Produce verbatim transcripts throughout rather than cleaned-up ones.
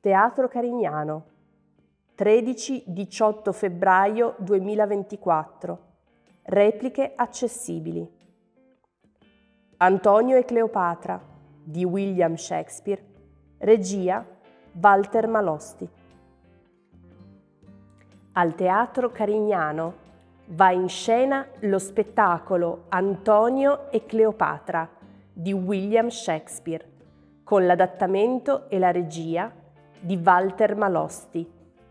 Teatro Carignano, tredici diciotto febbraio duemilaventiquattro. Repliche accessibili. Antonio e Cleopatra di William Shakespeare. Regia Walter Malosti. Al Teatro Carignano va in scena lo spettacolo Antonio e Cleopatra di William Shakespeare, con l'adattamento e la regia di Walter Malosti.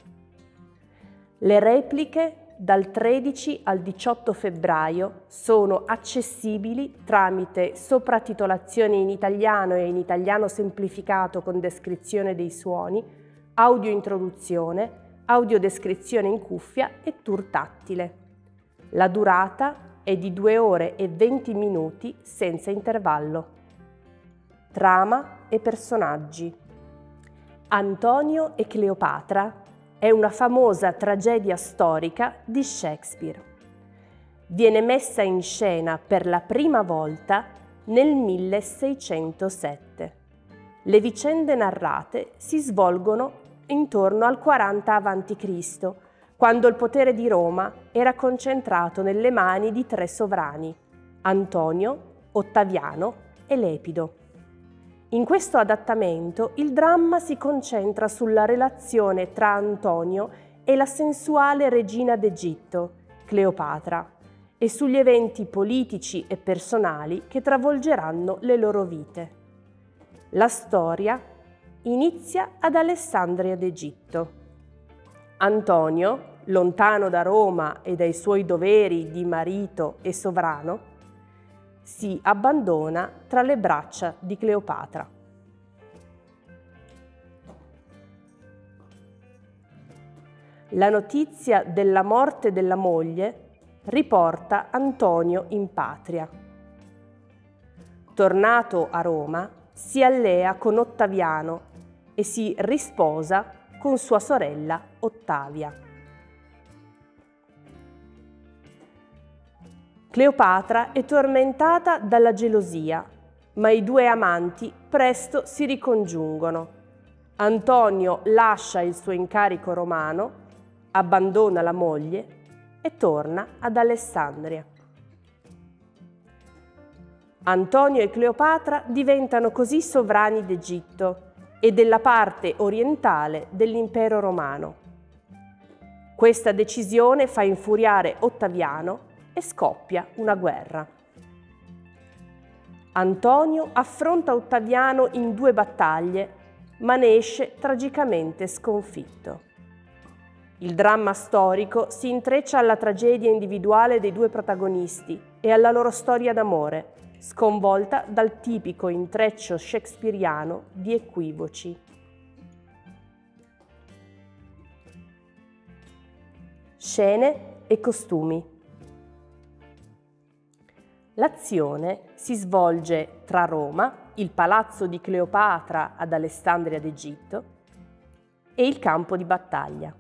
Le repliche dal tredici al diciotto febbraio sono accessibili tramite sopratitolazione in italiano e in italiano semplificato con descrizione dei suoni, audio introduzione, audiodescrizione in cuffia e tour tattile. La durata è di due ore e venti minuti senza intervallo. Trama e personaggi. Antonio e Cleopatra è una famosa tragedia storica di Shakespeare. Viene messa in scena per la prima volta nel milleseicentosette. Le vicende narrate si svolgono intorno al quaranta avanti Cristo, quando il potere di Roma era concentrato nelle mani di tre sovrani, Antonio, Ottaviano e Lepido. In questo adattamento il dramma si concentra sulla relazione tra Antonio e la sensuale regina d'Egitto, Cleopatra, e sugli eventi politici e personali che travolgeranno le loro vite. La storia inizia ad Alessandria d'Egitto. Antonio, lontano da Roma e dai suoi doveri di marito e sovrano, si abbandona tra le braccia di Cleopatra. La notizia della morte della moglie riporta Antonio in patria. Tornato a Roma, si allea con Ottaviano e si risposa con sua sorella Ottavia. Cleopatra è tormentata dalla gelosia, ma i due amanti presto si ricongiungono. Antonio lascia il suo incarico romano, abbandona la moglie e torna ad Alessandria. Antonio e Cleopatra diventano così sovrani d'Egitto e della parte orientale dell'impero romano. Questa decisione fa infuriare Ottaviano e scoppia una guerra. Antonio affronta Ottaviano in due battaglie, ma ne esce tragicamente sconfitto. Il dramma storico si intreccia alla tragedia individuale dei due protagonisti e alla loro storia d'amore, sconvolta dal tipico intreccio shakespeariano di equivoci. Scene e costumi. L'azione si svolge tra Roma, il palazzo di Cleopatra ad Alessandria d'Egitto e il campo di battaglia.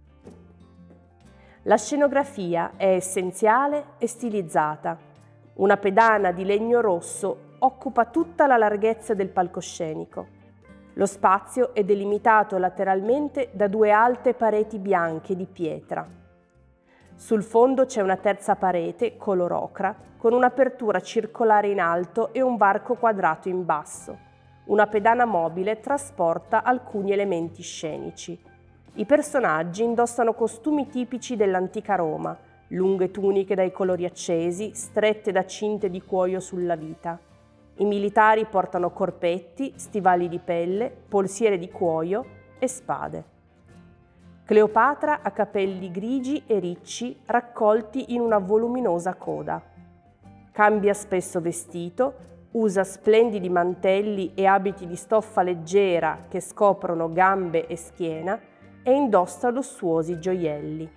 La scenografia è essenziale e stilizzata. Una pedana di legno rosso occupa tutta la larghezza del palcoscenico. Lo spazio è delimitato lateralmente da due alte pareti bianche di pietra. Sul fondo c'è una terza parete, color ocra, con un'apertura circolare in alto e un varco quadrato in basso. Una pedana mobile trasporta alcuni elementi scenici. I personaggi indossano costumi tipici dell'antica Roma, lunghe tuniche dai colori accesi, strette da cinte di cuoio sulla vita. I militari portano corpetti, stivali di pelle, polsiere di cuoio e spade. Cleopatra ha capelli grigi e ricci raccolti in una voluminosa coda. Cambia spesso vestito, usa splendidi mantelli e abiti di stoffa leggera che scoprono gambe e schiena e indossa lussuosi gioielli.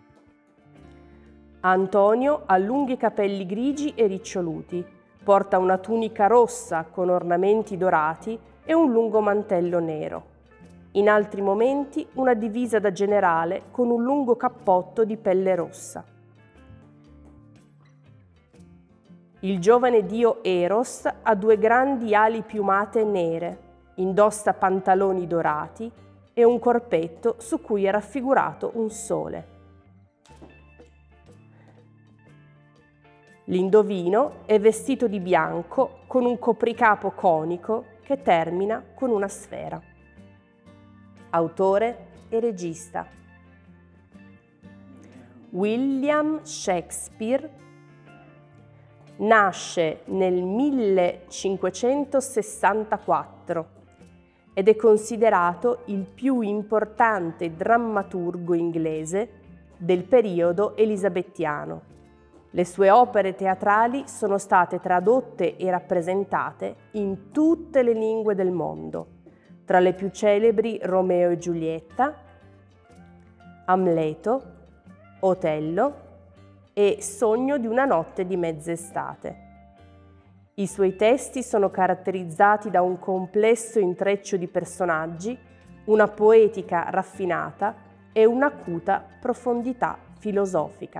Antonio ha lunghi capelli grigi e riccioluti, porta una tunica rossa con ornamenti dorati e un lungo mantello nero. In altri momenti una divisa da generale con un lungo cappotto di pelle rossa. Il giovane dio Eros ha due grandi ali piumate nere, indossa pantaloni dorati e un corpetto su cui è raffigurato un sole. L'indovino è vestito di bianco con un copricapo conico che termina con una sfera. Autore e regista: William Shakespeare. Nasce nel millecinquecentosessantaquattro ed è considerato il più importante drammaturgo inglese del periodo elisabettiano. Le sue opere teatrali sono state tradotte e rappresentate in tutte le lingue del mondo, tra le più celebri Romeo e Giulietta, Amleto, Otello e Sogno di una notte di mezz'estate. I suoi testi sono caratterizzati da un complesso intreccio di personaggi, una poetica raffinata e un'acuta profondità filosofica.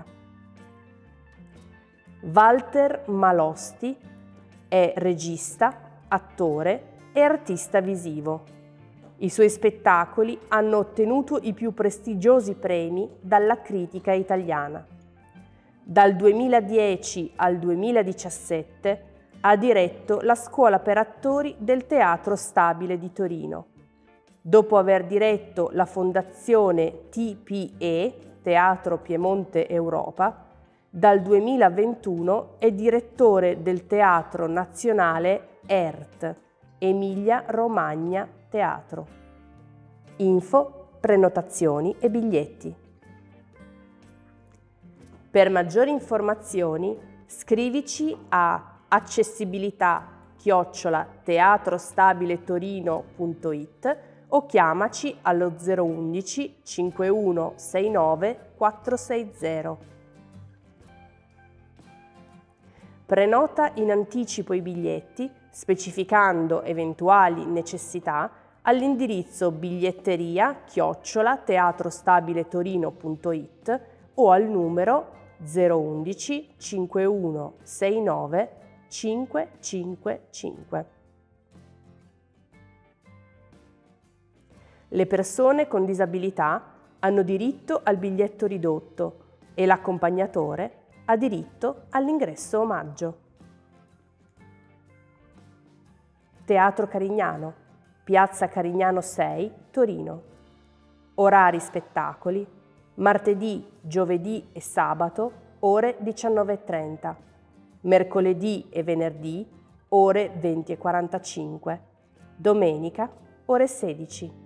Walter Malosti è regista, attore e artista visivo. I suoi spettacoli hanno ottenuto i più prestigiosi premi dalla critica italiana. Dal duemiladieci al duemiladiciassette ha diretto la Scuola per attori del Teatro Stabile di Torino. Dopo aver diretto la Fondazione T P E, Teatro Piemonte Europa, dal duemilaventuno è direttore del Teatro Nazionale E R T, Emilia Romagna Teatro. Info, prenotazioni e biglietti. Per maggiori informazioni scrivici a accessibilità chiocciola teatrostabiletorino punto it o chiamaci allo zero undici cinquantuno sessantanove quattrocentosessanta. Prenota in anticipo i biglietti, specificando eventuali necessità, all'indirizzo biglietteria chiocciola teatrostabiletorino punto it o al numero zero undici cinquantuno sessantanove cinquecentocinquantacinque. Le persone con disabilità hanno diritto al biglietto ridotto e l'accompagnatore ha diritto all'ingresso omaggio. Teatro Carignano, Piazza Carignano sei, Torino. Orari spettacoli: martedì, giovedì e sabato, ore diciannove e trenta. Mercoledì e venerdì, ore venti e quarantacinque. Domenica, ore sedici.